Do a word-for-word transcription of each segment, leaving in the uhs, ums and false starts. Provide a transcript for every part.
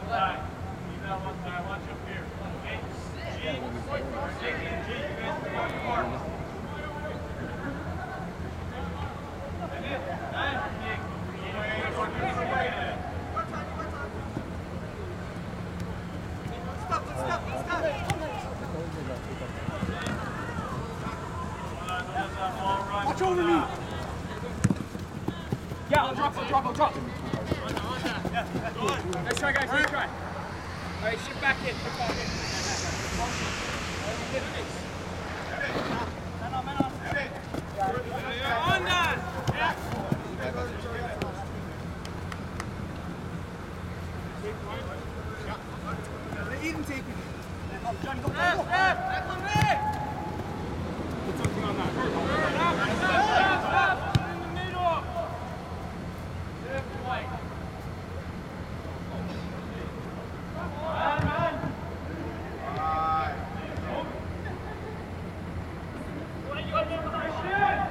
Watch over me. Yeah, I'll drop, I'll drop, I'll drop. Nice try, guys, nice try. All right, shift back in, shift back in. Man on, man on. On that. Let Eden take it. Go, John, go, go, go. That's on me. Put something on that. In the middle. Left, right. Man, man. What are you going to do with our shit?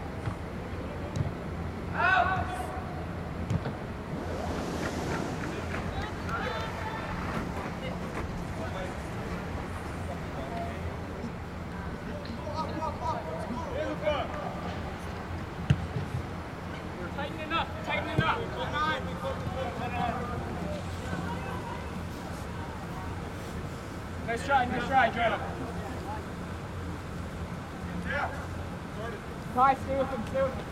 Out. Tightening up, tightening up. Nice try, nice try, Jordan. Kai, stay with him, stay with him.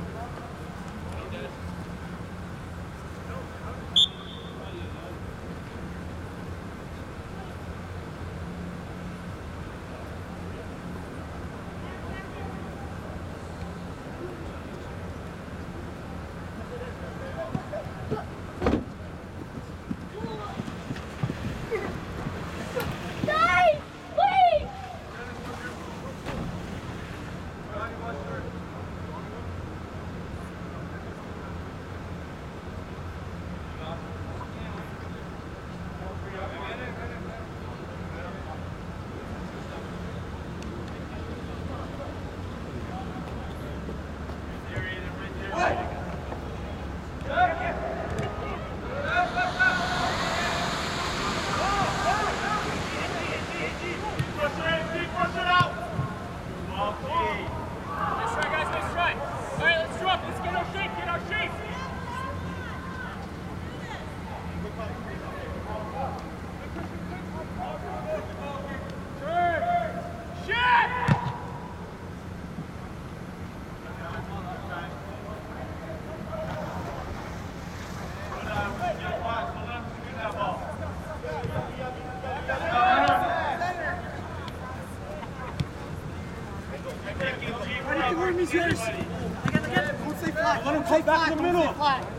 Let him take back in the middle.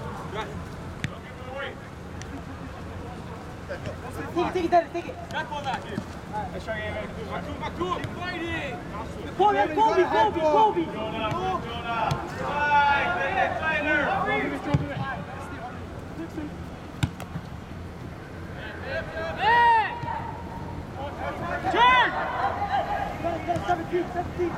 Take it, take it, take it. Back on that, dude. Let's try again. Maku, Maku, keep fighting. Kobe, Kobe, Kobe, Kobe. Right, take it, Tyler. Hey! Turn! seventeen, seventeen.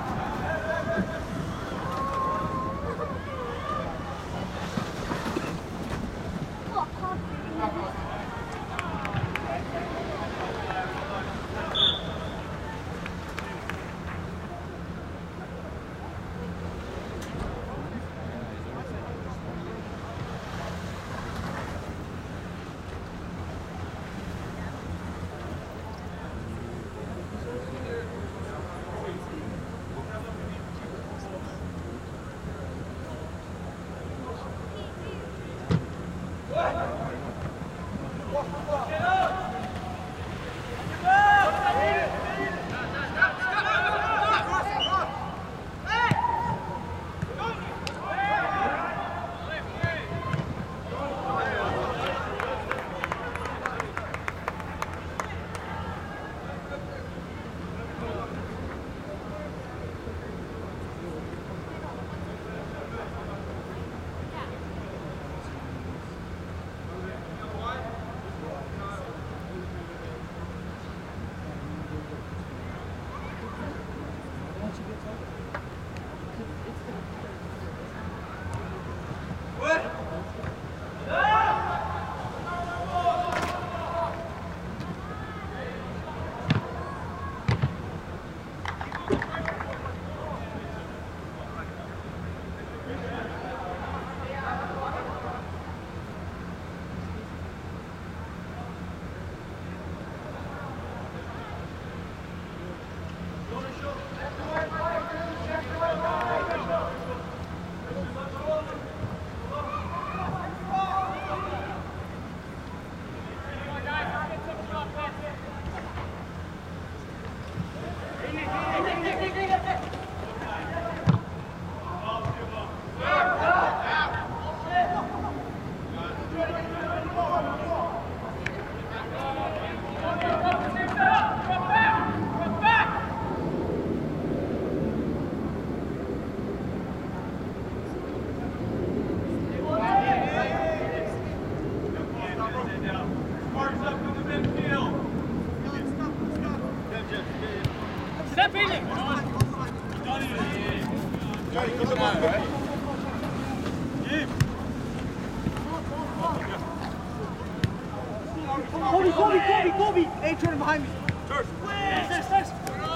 Kobe, Kobe, Kobe. Hey, Jordan behind me. George. Switch. Switch. Switch.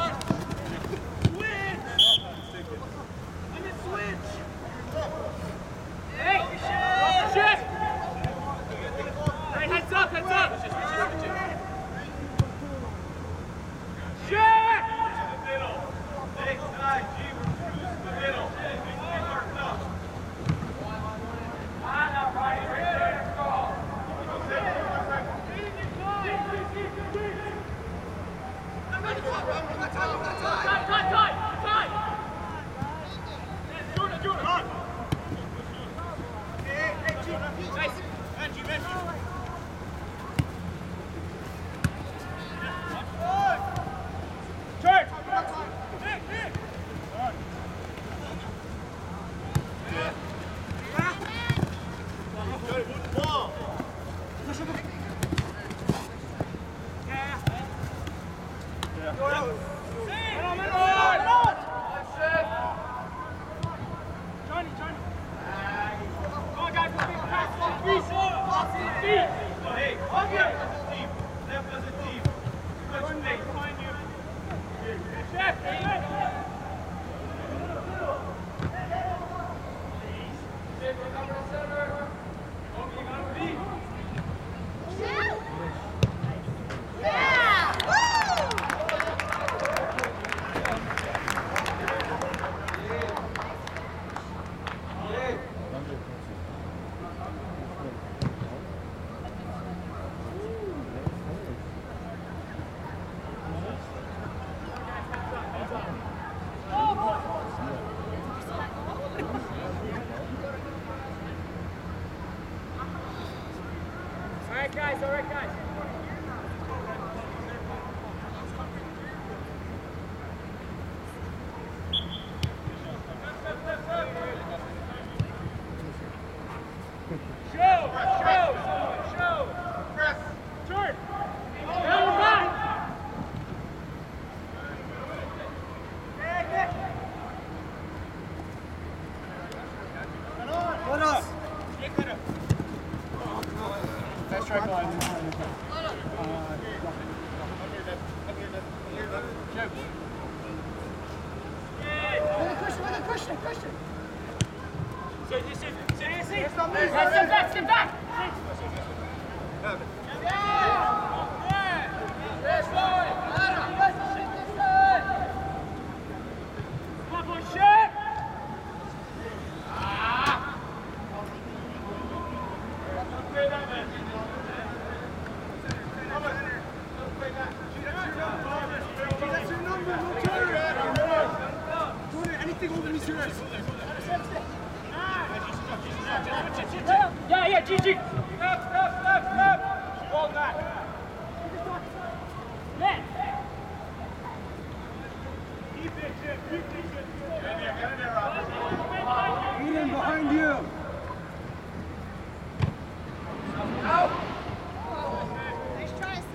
I'm in switch. Hey. Shit. Hey, heads up, heads up. Shit. Next side, G. The middle. Guys, all right, guys. Show, show, show. Press. Turn. Down back. Let us. Nice try, Clyde. Christian, Christian, Christian. Sit, sit, sit, sit, sit. Step back, step back. Come on, boy, shit. Yeah, yeah, G G. Step, step, step, step. Hold that. Net. Keep it, Jim. Keep it, Jim. Get in there, get in there, Robert. Eden behind you. Out. Nice try, Sid.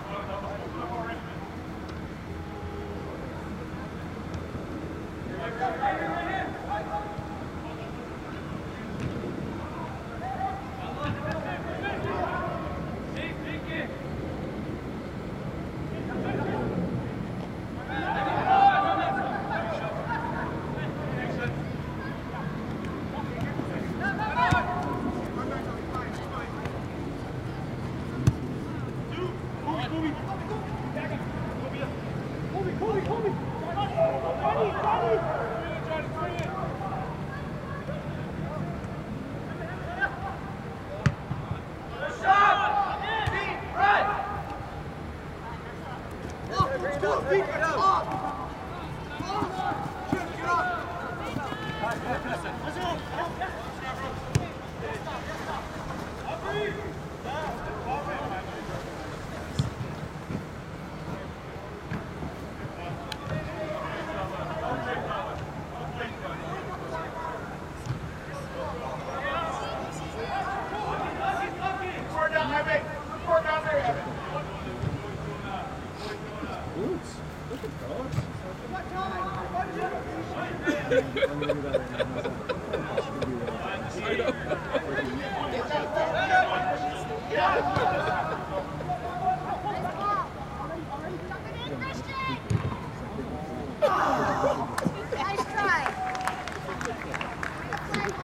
Go. Fammi valutare.